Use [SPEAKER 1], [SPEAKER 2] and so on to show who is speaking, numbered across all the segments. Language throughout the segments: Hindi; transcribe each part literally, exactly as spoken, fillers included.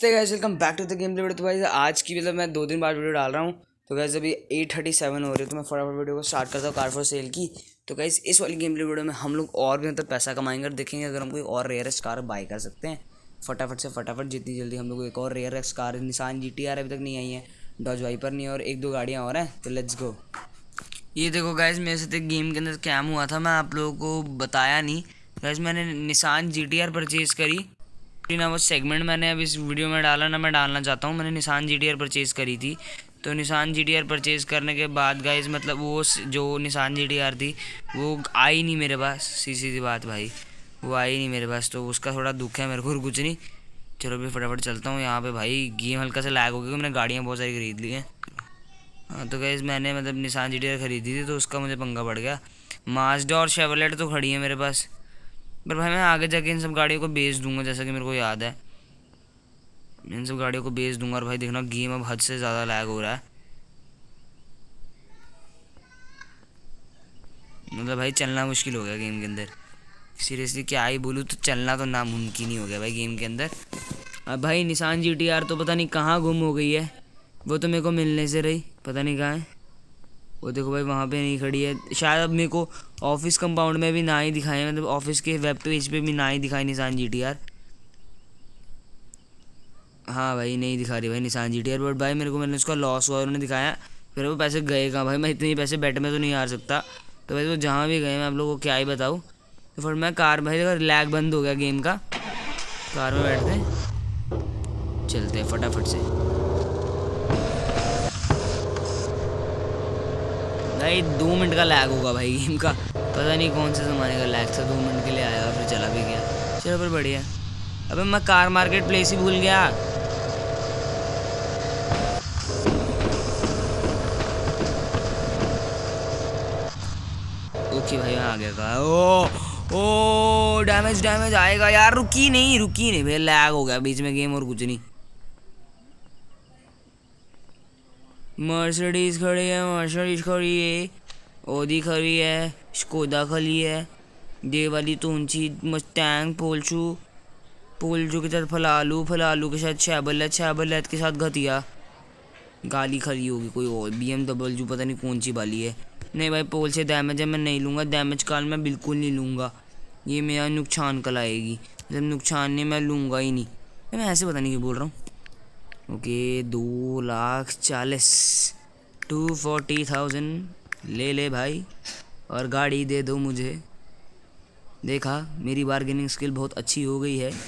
[SPEAKER 1] नमस्ते guys, welcome back to the game play video. तो गाइस आज की मतलब मैं दो दिन बाद वीडियो डाल रहा हूँ। तो गाइस अभी एट थर्टी सेवन हो रही है, तो मैं फटाफट वीडियो को स्टार्ट करता हूँ कार फॉर सेल की। तो गाइस इस वाली गेम प्ले वीडियो में हम लोग और भी मतलब पैसा कमाएंगे और देखेंगे अगर हम कोई और रेयरेस्ट कार बाय कर सकते हैं फटाफट से फटाफट। जितनी जल्दी हम लोग एक और rarest car, Nissan G T R अभी तक नहीं आई है, डॉज वाइपर नहीं है और एक दो गाड़ियाँ और हैं। तो लेट्स गो। ये देखो गाइस, मेरे साथ एक गेम के अंदर स्कैम हुआ था, मैं आप लोगों को बताया नहीं। गाइस मैंने Nissan G T R purchase करी ना, वो सेगमेंट मैंने अब इस वीडियो में डाला ना, मैं डालना चाहता हूँ। मैंने Nissan G T R purchase करी थी। तो Nissan G T R purchase करने के बाद गाइस मतलब वो जो निसान जी टी आर थी वो आई नहीं मेरे पास। सीधी सीधी बात भाई, वो आई नहीं मेरे पास, तो उसका थोड़ा दुख है मेरे को और कुछ नहीं। चलो भी फटाफट चलता हूँ। यहाँ पे भाई गेम हल्का सा लैग हो गया, मैंने गाड़ियाँ बहुत सारी खरीद ली हैं। हाँ तो गाइस मैंने मतलब निसान जी टी आर खरीदी थी, तो उसका मुझे पंगा पड़ गया। माज़दा और शेवरलेट तो खड़ी है मेरे पास, पर भाई मैं आगे जाके इन सब गाड़ियों को बेच दूंगा, जैसा कि मेरे को याद है इन सब गाड़ियों को बेच दूंगा। और भाई देखना गेम अब हद से ज़्यादा लैग हो रहा है, मतलब भाई चलना मुश्किल हो गया गेम के अंदर। सीरियसली क्या ही बोलूँ, तो चलना तो नामुमकिन ही हो गया भाई गेम के अंदर। अब भाई निसान जी टी आर तो पता नहीं कहाँ गुम हो गई है, वो तो मेरे को मिलने से रही, पता नहीं कहाँ है। वो देखो भाई वहाँ पे नहीं खड़ी है, शायद अब मेरे को ऑफिस कंपाउंड में भी ना ही दिखाए, मतलब ऑफिस के वेब पेज पे भी ना ही दिखाई निसान जी टी आर। हाँ भाई नहीं दिखा रही भाई Nissan G T R, but भाई मेरे को मैंने उसका लॉस हुआ उन्होंने दिखाया, फिर वो पैसे गए कहाँ भाई। मैं इतने पैसे बेट में तो नहीं हार सकता, तो भाई वो जहाँ भी गए मैं आप लोगों को क्या ही बताऊँ। तो फिर मैं कार, भाई अगर लैग बंद हो गया गेम का, कार में बैठते चलते हैं फटाफट से। भाई दो मिनट का लैग होगा भाई गेम का, पता नहीं कौन से ज़माने का लैग था, दो मिनट के लिए आया और फिर चला भी गया। चलो पर बढ़िया। अबे मैं कार मार्केट प्लेस ही भूल गया। ओके भाई आ गया का। ओ ओ डैमेज डैमेज आएगा यार, रुकी नहीं रुकी नहीं भाई, लैग हो गया बीच में गेम और कुछ नहीं। मर्सिडीज खड़ी है, मर्सिडीज खड़ी है, ओडी खड़ी है, स्कोदा खड़ी है, ये वाली तो ऊंची मस्टैंग, पोल्चू पोल्चू के साथ फलालू, फलालू के साथ शैबलेट, शैबलेट के साथ घटिया गाली खड़ी होगी कोई और, बी एम डब्ल्यू पता नहीं कौन सी वाली है। नहीं भाई पोल से डैमेज है, मैं नहीं लूँगा डैमेज कार, मैं बिल्कुल नहीं लूँगा, ये मेरा नुकसान कराएगी, जब नुकसान नहीं मैं लूँगा ही नहीं। मैं ऐसे पता नहीं क्यों बोल रहा हूँ। ओके दो लाख चालीस टू फोर्टी थाउजेंड ले ले भाई, और गाड़ी दे दो मुझे। देखा मेरी बार्गेनिंग स्किल बहुत अच्छी हो गई है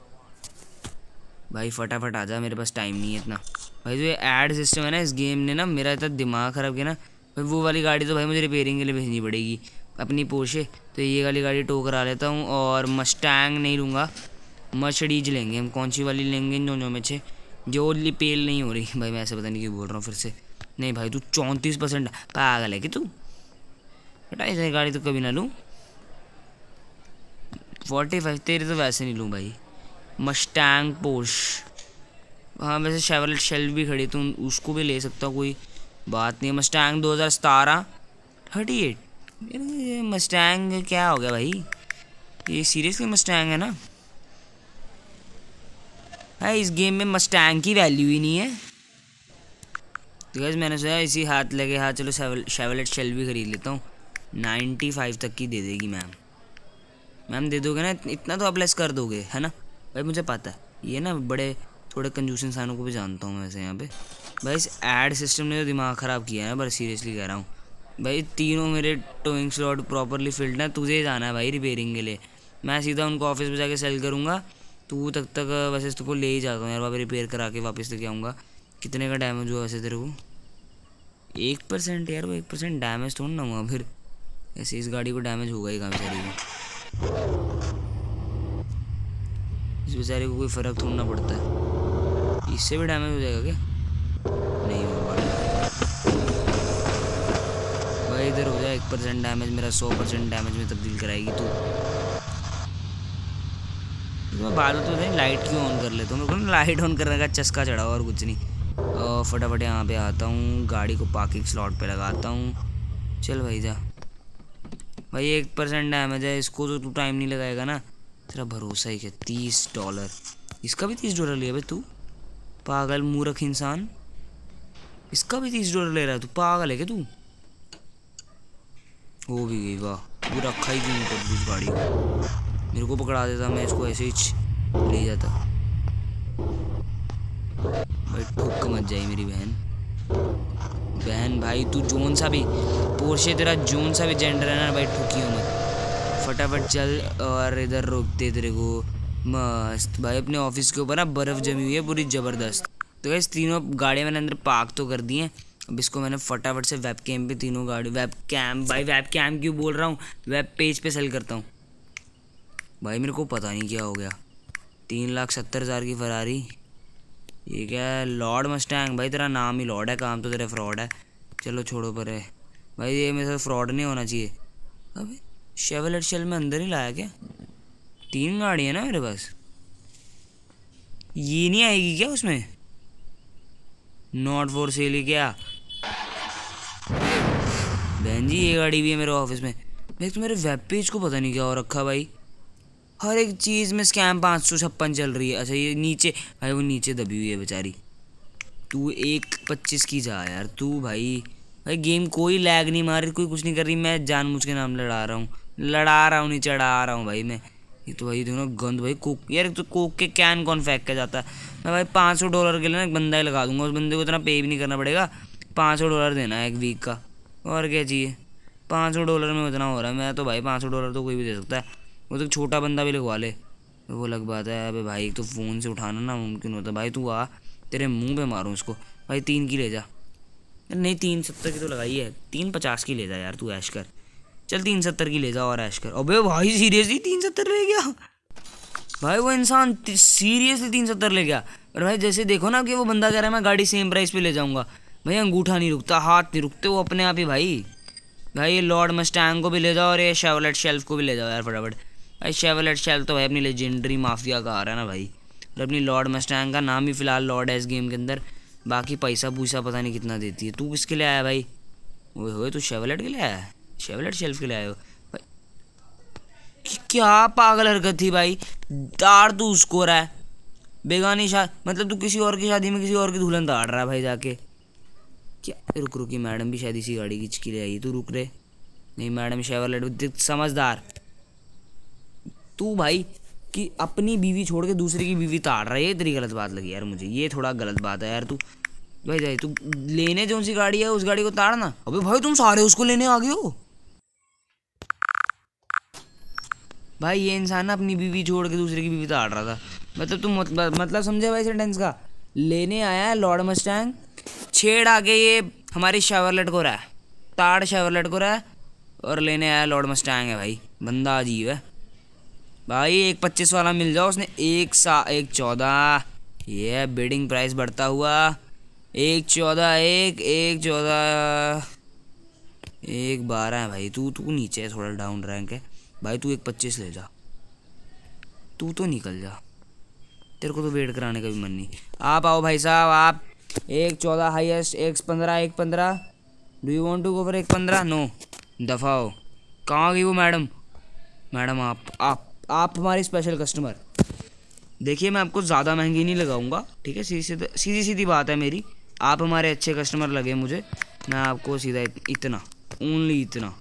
[SPEAKER 1] भाई, फटाफट आ जा, मेरे पास टाइम नहीं है इतना। भाई जो ये ऐड सिस्टम है ना इस गेम ने ना मेरा इतना दिमाग ख़राब किया ना भाई। वो वाली गाड़ी तो भाई मुझे रिपेयरिंग के लिए भेजनी पड़ेगी अपनी पोर्शे, तो ये वाली गाड़ी टो करा लेता हूँ। और मस्टैंग नहीं लूँगा, मर्सिडीज लेंगे हम। कौन सी वाली लेंगे इन दोनों में से, जो लिपेल नहीं हो रही भाई। मैं ऐसे पता नहीं क्यों बोल रहा हूँ फिर से। नहीं भाई तू चौंतीस परसेंट पागल है कि तू, बेटा ऐसी गाड़ी तो कभी ना लूँ। फोर्टी फाइव तेरी तो वैसे नहीं लूँ भाई। मस्टैंग पोर्श, हाँ वैसे शेवरलेट शेल भी खड़ी, तो उसको भी ले सकता हूँ, कोई बात नहीं। मस्टैंग दो हज़ार सतारह थर्टी एट, ये मस्टैंग क्या हो गया भाई, ये सीरियसली मस्टैंग है ना भाई। इस गेम में मस्टैंग की वैल्यू ही नहीं है। तो गाइस मैंने सोचा इसी हाथ लगे हाथ चलो शेवरलेट शेल भी खरीद लेता हूँ, नाइन्टी फाइव तक की दे देगी मैम। मैम दे दोगे ना, इतना तो आप लेस कर दोगे है ना भाई, मुझे पता है। ये ना बड़े थोड़े कंजूस इंसानों को भी जानता हूँ मैं वैसे यहाँ पे भाई। इस ऐड सिस्टम ने तो दिमाग ख़राब किया है, बस सीरियसली कह रहा हूँ भाई। तीनों मेरे टोइंग स्लॉट प्रॉपरली फिल्ड है, तुझे जाना है भाई रिपेयरिंग के लिए। मैं सीधा उनको ऑफिस में जाके सेल करूँगा, तू तक तक वैसे तुझको ले ही जाता हूँ यार, वहाँ पे रिपेयर करा के वापस लेके आऊँगा। कितने का डैमेज हुआ वैसे तेरे को? एक परसेंट यार, वो एक परसेंट डैमेज थोड़ा ना हुआ, फिर ऐसे इस गाड़ी को डैमेज होगा ही कहाँ बेचारी को। इस बेचारे को कोई फ़र्क थोड़ा ना पड़ता है, इससे भी डैमेज हो जाएगा क्या? नहीं होगा भाई, इधर हो जाए एक परसेंट डैमेज, मेरा सौ परसेंट डैमेज में तब्दील कराएगी तू। तो मैं बात तो नहीं, लाइट क्यों ऑन कर लेता हूँ, मेरे को लाइट ऑन करने का चस्का चढ़ा और कुछ नहीं। और फटाफट यहाँ पे आता हूँ, गाड़ी को पार्किंग स्लॉट पे लगाता हूँ। चल भाई जा भाई, एक परसेंट डैमेज है, इसको तो तू टाइम नहीं लगाएगा ना, तेरा भरोसा ही क्या। तीस डॉलर इसका भी तीस डॉलर लिया भाई तू, पागल मूर्ख इंसान, इसका भी तीस डॉलर ले रहा है तू, पागल है क्या तू? हो भी गई, वाह। वो रखा ही क्यों ऊपर उस गाड़ी को, मेरे को पकड़ा देता, मैं इसको ऐसे ही ले जाता। भाई ठुक मत जाए मेरी बहन। बहन भाई तू जोन सा भी पोर्शे, तेरा जोन सा भी जेंडर है ना भाई, ठुकी हो मत, फटाफट चल। और इधर रोकते तेरे को मस्त भाई। अपने ऑफिस के ऊपर ना बर्फ़ जमी हुई है पूरी ज़बरदस्त। तो गाइस तीनों गाड़ियाँ मैंने अंदर पार्क तो कर दी हैं। अब इसको मैंने फटाफट से वेब कैम पे तीनों गाड़ी, वेब कैम भाई, वेब कैम क्यों बोल रहा हूँ, वेब पेज पे सेल करता हूँ भाई। मेरे को पता नहीं क्या हो गया, तीन लाख सत्तर हज़ार की फरारी, ये क्या है? लॉर्ड मस्टैंग भाई, तेरा नाम ही लॉर्ड है, काम तो तेरा फ्रॉड है। चलो छोड़ो पर है भाई, ये मेरे साथ फ्रॉड नहीं होना चाहिए। अबे शेवलेट शेल में अंदर ही लाया क्या? तीन गाड़ी है ना मेरे पास, ये नहीं आएगी क्या उसमें? नॉट फॉर सेल ही क्या? बहन जी ये गाड़ी भी है मेरे ऑफिस में। देख तो मेरे वेब पेज को पता नहीं क्या हो रखा भाई, हर एक चीज़ में स्कैम पाँच सौ छप्पन चल रही है। अच्छा ये नीचे भाई, वो नीचे दबी हुई है बेचारी। तू एक पच्चीस की जा यार तू भाई। भाई गेम कोई लैग नहीं मार रही, कोई कुछ नहीं कर रही, मैं जानबूझ के नाम लड़ा रहा हूँ, लड़ा रहा हूँ नहीं चढ़ा रहा हूँ भाई मैं। ये तो भाई देखो गंद भाई, कोक यार, तो कोक के कैन कौन फेंक के जाता है? मैं भाई पाँच सौ डॉलर के लिए ना एक बंदा ही लगा दूंगा, उस बंदे को इतना पे भी नहीं करना पड़ेगा, पाँच सौ डॉलर देना है एक वीक का, और क्या चाहिए? पाँच सौ डॉलर में इतना हो रहा है, मैं तो भाई पाँच सौ डॉलर तो कोई भी दे सकता है, वो तो छोटा बंदा भी लगवा ले, तो वो अलग बात है। अबे भाई तो फ़ोन से उठाना ना मुमकिन होता भाई, तू आ तेरे मुँह पे मारूँ उसको। भाई तीन की ले जा, नहीं तीन सत्तर की तो लगाई है, तीन पचास की ले जा यार तू, ऐश कर, चल तीन सत्तर की ले जा और ऐश कर। अबे भाई सीरियसली तीन सत्तर ले गया भाई, वो इंसान सीरियसली तीन सत्तर ले गया। और भाई जैसे देखो ना कि वो बंदा कह रहा है मैं गाड़ी सेम प्राइस पे ले जाऊंगा, भाई अंगूठा नहीं रुकता, हाथ नहीं रुकते, वो अपने आप ही भाई। भाई ये लॉर्ड मस्टैंग को भी ले जाओ और ये शेवलेट शेल्फ को भी ले जाओ यार फटाफट। भाई शेवलेट शेल्फ तो भाई अपनी लेजेंडरी माफिया का आ रहा है ना भाई, और अपनी लॉर्ड मस्टैंग का नाम ही फिलहाल लॉर्ड है इस गेम के अंदर, बाकी पैसा पूसा पता नहीं कितना देती है। तू किसके लिए आया भाई? वो हो तू शेवलेट के लिए आया है, शेवलेट शेल्फ के लिए आया हो भाई? क्या पागल हरकत थी भाई, ताड़ तू उसको रहा है बेगानी शादी, मतलब तू किसी और की शादी में किसी और की दुल्हन ताड़ रहा है भाई जाके। क्या रुक रुकी, मैडम भी शायद इसी गाड़ी की ले आई, तू रुक रे। नहीं मैडम शेवलेट समझदार तू भाई, कि अपनी बीवी छोड़ के दूसरे की बीवी ताड़ रहा है, ये तेरी गलत बात लगी यार मुझे, ये थोड़ा गलत बात है यार। तू भाई जाए तू लेने जो सी गाड़ी है उस गाड़ी को ताड़ना। अबे भाई तुम सारे उसको लेने आ गए हो भाई, ये इंसान ना अपनी बीवी छोड़ के दूसरे की बीवी ताड़ रहा था, मतलब तुम मतलब, मतलब समझे भाई सेंटेंस का? लेने आया है लॉर्ड मस्टैंग, छेड़ आके ये हमारी शेवरलेट को रहा है, ताड़ शेवरलेट को रहा है, और लेने आया लॉर्ड मस्टैंग है भाई, बंदा अजीब है भाई। एक पच्चीस वाला मिल जाओ, उसने एक सा एक चौदह, ये बिडिंग प्राइस बढ़ता हुआ, एक चौदह, एक एक चौदह, एक बारह है भाई। तू तू नीचे है, थोड़ा डाउन रैंक है भाई, तू एक पच्चीस ले जा, तू तो निकल जा, तेरे को तो वेट कराने का भी मन नहीं। आप आओ भाई साहब, आप एक चौदह हाईएस्ट, एक पंद्रह, एक पंद्रह, do you want to go for एक पंद्रह? नो दफ़ा हो। कहाँ गई वो मैडम? मैडम आप आप आप हमारी स्पेशल कस्टमर। देखिए मैं आपको ज़्यादा महंगी नहीं लगाऊंगा, ठीक है, सीधी सीधी सीधी सीधी बात है मेरी, आप हमारे अच्छे कस्टमर लगे मुझे, मैं आपको सीधा इतना, ओनली इतना।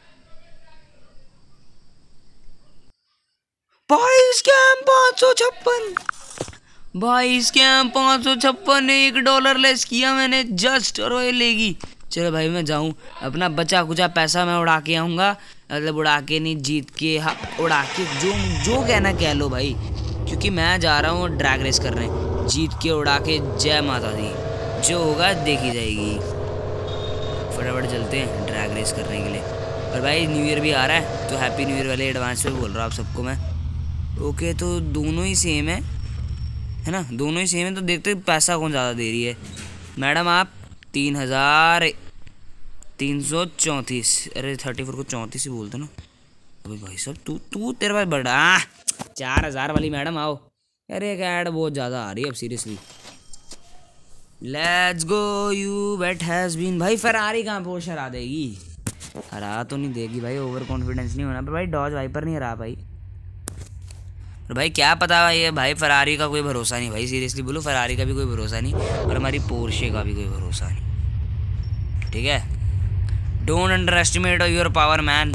[SPEAKER 1] भाई स्कैम पाँच सौ छप्पन, भाई स्कैम पाँच सौ छप्पन, एक डॉलर लेस किया मैंने जस्ट, और वो लेगी। चलो भाई मैं जाऊँ, अपना बचा कुचा पैसा मैं उड़ा के आऊँगा, मतलब उड़ा के नहीं, जीत के, हाँ उड़ा के, जो जो कहना कह लो भाई, क्योंकि मैं जा रहा हूँ ड्रैग रेस करने, जीत के उड़ा के, जय माता दी, जो होगा देखी जाएगी। फटाफट चलते हैं ड्रैग रेस करने के लिए। और भाई न्यू ईयर भी आ रहा है, तो हैप्पी न्यू ईयर वाले एडवांस में बोल रहा हूँ आप सबको मैं। ओके तो दोनों ही सेम है है ना, दोनों ही सेम है, तो देखते पैसा कौन ज़्यादा दे रही है। मैडम आप तीन हज़ार तीन सौ चौंतीस, अरे थर्टी फोर को चौंतीस ही बोलते ना। अरे भाई साहब तू तू तेरे पास बड़ा चार हज़ार वाली मैडम आओ। अरे एक ऐड बहुत ज़्यादा आ रही है अब seriously. Let's go you bet has been. भाई फरारी कहाँ पोर्श हरा देगी? हरा तो नहीं देगी भाई, ओवर कॉन्फिडेंस नहीं होना, पर भाई डॉज वाइपर नहीं हरा भाई। और भाई क्या पता ये भाई फरारी का कोई भरोसा नहीं भाई, सीरियसली बोलो फरारी का भी कोई भरोसा नहीं और हमारी पोर्शे का भी कोई भरोसा नहीं, ठीक है। Don't underestimate your power man.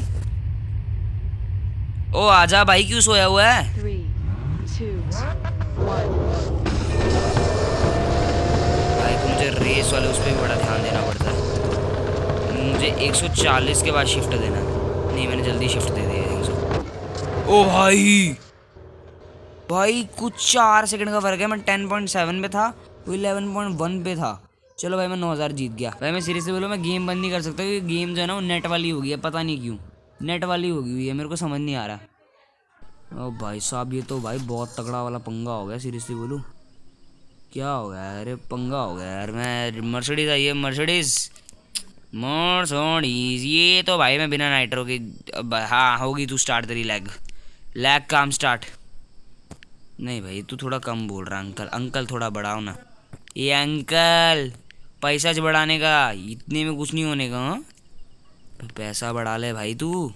[SPEAKER 1] ओ आजा भाई, क्यों सोया हुआ है?
[SPEAKER 2] Three, two, one.
[SPEAKER 1] भाई तो मुझे रेस वाले उस पर भी बड़ा ध्यान देना पड़ता है। मुझे एक सौ चालीस के बाद शिफ्ट देना। नहीं मैंने जल्दी शिफ्ट दे दिया एक सौ। ओ भाई भाई कुछ चार सेकंड का फर्क है। मैं टेन पॉइंट सेवन पे था, वो इलेवन पॉइंट वन पे था। चलो भाई मैं नौ हज़ार जीत गया। भाई मैं सीरियसली बोलूँ मैं गेम बंद नहीं कर सकता क्योंकि गेम जो है ना वो नेट वाली हो गई है, पता नहीं क्यों नेट वाली हो गई हुई है, मेरे को समझ नहीं आ रहा। ओ भाई साहब ये तो भाई बहुत तगड़ा वाला पंगा हो गया, सीरियसली बोलूँ क्या हो गया? अरे पंगा हो गया यार। मैं मर्सिडीज आई है, मर्सिडीज मर्सिडीज ये तो भाई मैं बिना नाइट्रो की। हाँ होगी तू स्टार्ट, तेरी लैग लैग काम स्टार्ट। नहीं भाई तू थोड़ा कम बोल रहा अंकल, अंकल थोड़ा बढ़ाओ ना। ये अंकल पैसा ज बढ़ाने का, इतने में कुछ नहीं होने का। हाँ पैसा बढ़ा ले भाई, तू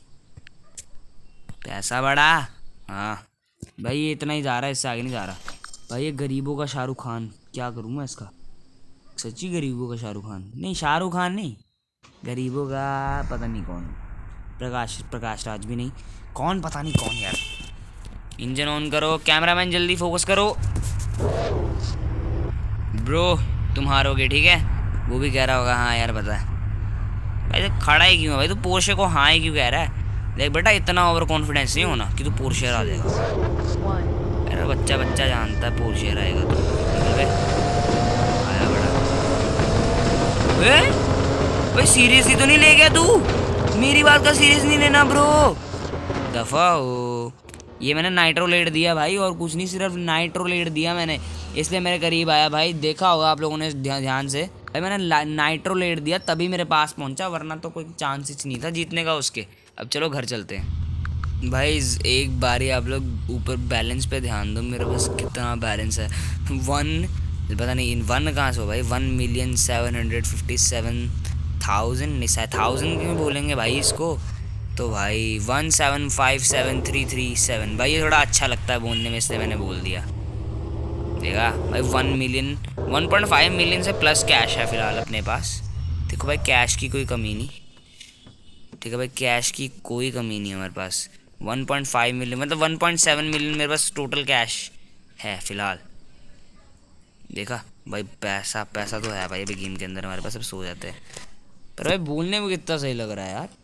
[SPEAKER 1] पैसा बढ़ा। हाँ भाई ये इतना ही जा रहा है, इससे आगे नहीं जा रहा। भाई ये गरीबों का शाहरुख खान, क्या करूँ मैं इसका? सच्ची गरीबों का शाहरुख खान नहीं, शाहरुख खान नहीं, गरीबों का पता नहीं कौन, प्रकाश प्रकाश राज भी नहीं, कौन पता नहीं कौन यार। इंजन ऑन करो, कैमरामैन जल्दी फोकस करो। ब्रो तुम हारोगे ठीक है। वो भी कह रहा होगा हाँ यार बता। भाई तो खड़ा ही क्यों है भाई, तू पोर्शे को हाँ ही क्यों कह रहा है? देख बेटा इतना ओवर कॉन्फिडेंस नहीं होना कि तू पोर्शे आ जाएगा। अरे बच्चा बच्चा जानता है पोर्शे रहेगा तो। आया बड़ा भाई, सीरियसली तो नहीं ले गया तू? मेरी बात का सीरियस नहीं लेना ब्रो, दफा हो। ये मैंने नाइट्रोलेट दिया भाई और कुछ नहीं, सिर्फ नाइट्रोलेट दिया मैंने, इसलिए मेरे करीब आया भाई। देखा होगा आप लोगों ने ध्यान से भाई, मैंने नाइट्रोलेट दिया तभी मेरे पास पहुंचा, वरना तो कोई चांस ही नहीं था जीतने का उसके। अब चलो घर चलते हैं भाई। एक बारी आप लोग ऊपर बैलेंस पे ध्यान दो, मेरे पास कितना बैलेंस है। वन पता नहीं इन वन कहाँ से हो भाई, one million seven hundred fifty seven thousand नहीं शायद थाउजेंड क्यों बोलेंगे भाई इसको, तो भाई one seven five seven three three seven. भाई ये थोड़ा अच्छा लगता है बोलने में, इसलिए मैंने बोल दिया। देखा भाई one million one point five million से प्लस कैश है फ़िलहाल अपने पास। देखो भाई कैश की कोई कमी नहीं, ठीक है भाई कैश की कोई कमी नहीं है हमारे पास। वन पॉइंट फाइव मिलियन मतलब वन पॉइंट सेवन मिलियन मेरे पास टोटल कैश है फ़िलहाल। देखा भाई पैसा पैसा तो है भाई अभी गेम के अंदर हमारे पास, अब सो जाते हैं। पर भाई बोलने में कितना सही लग रहा है यार,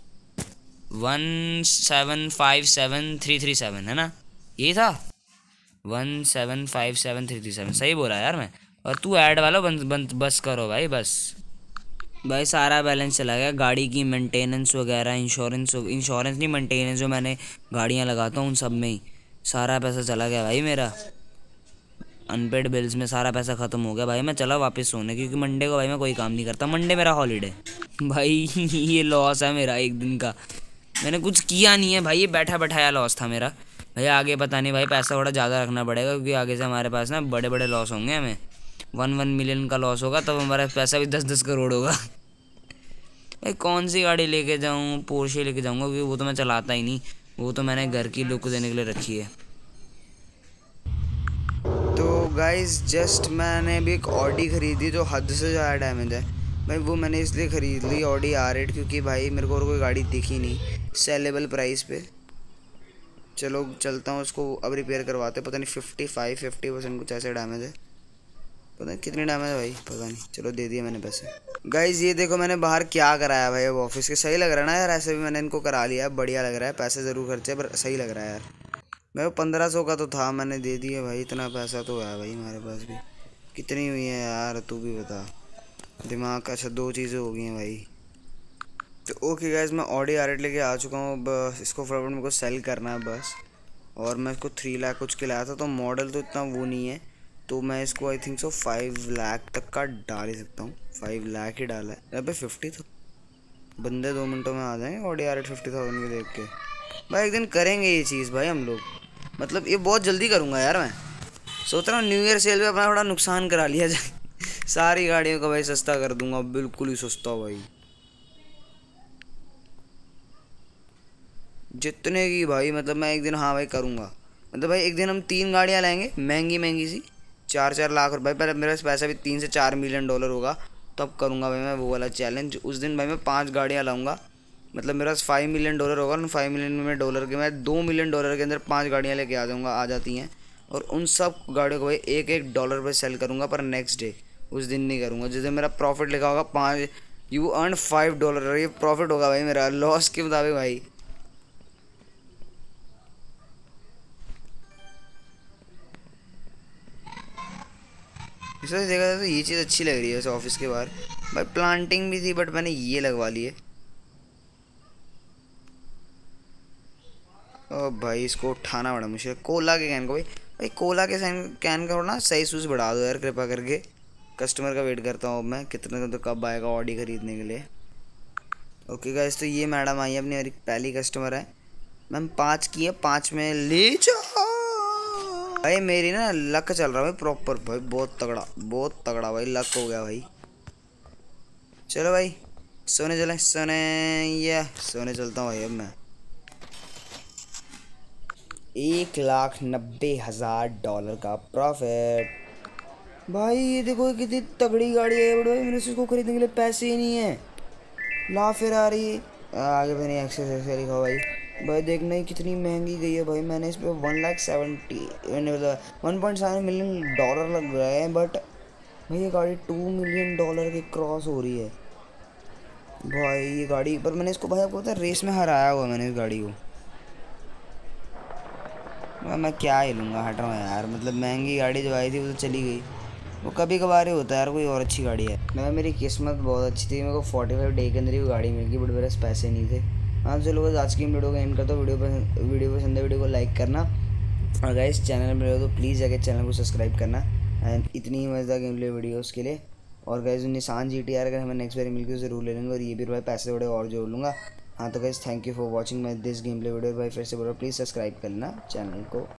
[SPEAKER 1] one seven five seven three three seven है ना, ये था one seven five seven three three seven, सही बोला यार मैं। और तू ऐड वाला बंद बंद बस करो भाई बस। भाई सारा बैलेंस चला गया, गाड़ी की मेंटेनेंस वगैरह, इंश्योरेंस इंश्योरेंस नहीं मेंटेनेंस, जो मैंने गाड़ियाँ लगाता हूँ उन सब में ही सारा पैसा चला गया भाई मेरा। अनपेड बिल्स में सारा पैसा ख़त्म हो गया भाई। मैं चला वापस सोने, क्योंकि मंडे को भाई मैं कोई काम नहीं करता, मंडे मेरा हॉलीडे भाई। ये लॉस है मेरा एक दिन का, मैंने कुछ किया नहीं है भाई, ये बैठा बैठाया लॉस था मेरा भाई। आगे पता नहीं भाई पैसा थोड़ा ज़्यादा रखना पड़ेगा, क्योंकि आगे से हमारे पास ना बड़े बड़े लॉस होंगे। हमें वन वन मिलियन का लॉस होगा तब हमारा पैसा भी दस दस करोड़ होगा भाई। कौन सी गाड़ी लेके जाऊँ? पोर्शे लेके जाऊँगा, क्योंकि वो तो मैं चलाता ही नहीं, वो तो मैंने घर की लुक देने के लिए रखी है।
[SPEAKER 3] तो गाइस जस्ट मैंने अभी एक ऑडी ख़रीदी जो हद से ज़्यादा डैमेज है भाई। वो मैंने इसलिए ख़रीद ली ऑडी आर एट, क्योंकि भाई मेरे को और कोई गाड़ी दिखी नहीं सेलेबल प्राइस पे। चलो चलता हूँ उसको अब रिपेयर करवाते। पता नहीं फिफ्टी फाइव फिफ्टी परसेंट कुछ ऐसे डैमेज है, पता नहीं कितने डैमेज है भाई, पता नहीं। चलो दे दिए मैंने पैसे। गाइस ये देखो मैंने बाहर क्या कराया भाई, अब ऑफिस के सही लग रहा है ना यार, ऐसे भी मैंने इनको करा लिया, बढ़िया लग रहा है। पैसे ज़रूर खर्चे पर सही लग रहा है यार। मैं पंद्रह सौ का तो था, मैंने दे दिया भाई, इतना पैसा तो है भाई हमारे पास भी। कितनी हुई है यार तू भी बता, दिमाग का। अच्छा दो चीज़ें हो गई हैं भाई। तो ओके गाइस मैं ऑडी आर एट लेके आ चुका हूँ। बस इसको फटाफट मेरे को सेल करना है बस। और मैं इसको थ्री लाख कुछ के लाया था, तो मॉडल तो इतना वो नहीं है, तो मैं इसको I think so five lakh तक का डाल ही सकता हूँ। फाइव लाख ही डाला है अबे, फिफ्टी तो बंदे दो मिनटों में आ जाएंगे Audi R eight fifty thousand के देख के भाई। एक दिन करेंगे ये चीज़ भाई हम लोग, मतलब ये बहुत जल्दी करूँगा यार। मैं सोच रहा हूँ न्यू ईयर सेल में अपना थोड़ा नुकसान करा लिया जाए सारी गाड़ियों का भाई सस्ता कर दूंगा, बिल्कुल ही सस्ता भाई, जितने की भाई। मतलब मैं एक दिन हाँ भाई करूँगा, मतलब भाई एक दिन हम तीन गाड़ियाँ लाएंगे महंगी महंगी सी, चार चार लाख रुपए। पहले मेरे पास पैसा भी तीन से चार मिलियन डॉलर होगा तब करूँगा भाई मैं वो वाला चैलेंज। उस दिन भाई मैं पाँच गाड़ियाँ लाऊंगा, मतलब मेरे पास फाइव मिलियन डॉलर होगा, उन फाइव मिलियन में डॉलर के मैं दो मिलियन डॉलर के अंदर पाँच गाड़ियाँ लेके आ जाऊँगा, आ जाती हैं। और उन सब गाड़ियों को भाई एक एक डॉलर पे सेल करूँगा, पर नेक्स्ट डे, उस दिन नहीं करूँगा जिस दिन मेरा प्रॉफिट लिखा होगा पाँच, यू अर्न फाइव डॉलर, ये प्रॉफिट होगा भाई मेरा लॉस के मुताबिक भाई। इस वजह से देखा जाए तो ये चीज़ अच्छी लग रही है वैसे ऑफिस के बाहर। भाई प्लांटिंग भी थी बट मैंने ये लगवा ली है। ओ भाई इसको उठाना बड़ा मुश्किल। कोला के कैन को भाई भाई कोला के कैन का ना सही सूज बढ़ा दो यार कृपा करके। कस्टमर का वेट करता हूँ मैं कितने तो कब आएगा ऑडी खरीदने के लिए। ओके गाइस, तो ये मैडम आई है अपनी, मेरी पहली कस्टमर है। मैम पाँच की है, पाँच में ले जाओ। भाई मेरी ना लक चल रहा है भाई प्रॉपर, भाई बहुत तगड़ा बहुत तगड़ा भाई लक हो गया भाई। चलो भाई सोने चलें, सोने ये सोने चलता हूँ भाई अब मैं। एक लाख नब्बे हज़ार डॉलर का प्रॉफिट। भाई ये देखो कितनी तगड़ी गाड़ी है बड़े भाई, मेरे से इसको खरीदने के लिए पैसे ही नहीं है। ला फिर आ रही है आगे मैंने एक्सेस ऐसे लिखा भाई। भाई देखना ही कितनी महंगी गई है भाई। मैंने इस पर वन लाख सेवेंटी मतलब one point seven million dollar लग रहे हैं, बट भाई ये गाड़ी टू मिलियन डॉलर की क्रॉस हो रही है भाई ये गाड़ी। पर मैंने इसको भाई आपको पता है रेस में हराया हुआ मैंने इस गाड़ी को। मैं क्या ही लूँगा, हट रहा हूँ यार। मतलब महंगी गाड़ी जो आई थी वो तो चली गई, वो कभी कभार ही होता है यार, कोई और अच्छी गाड़ी है। मैं मेरी किस्मत बहुत अच्छी थी, मेरे को फोर्टी फाइव डे के अंदर ही वो गाड़ी मिल गई, बट मेरे पास पैसे नहीं थे। हाँ चलो बस आज की वीडियो को एंड करता हूँ। वीडियो पसंद वीडियो पसंद है वीडियो को लाइक करना, और गाइस चैनल में तो प्लीज़ जाके चैनल को सब्सक्राइब करना। एंड इतनी ही मज़ेदार गेम प्ले वीडियोस के लिए। और guys Nissan G T R अगर हमें नेक्स्ट बार मिलकर ज़रूर ले लेंगे, और ये भी भाई पैसे थोड़े और जोड़ लूँगा। हाँ तो guys thank you for watching my this game play video. भाई फिर से बोलो प्लीज़ सब्सक्राइब करना चैनल को।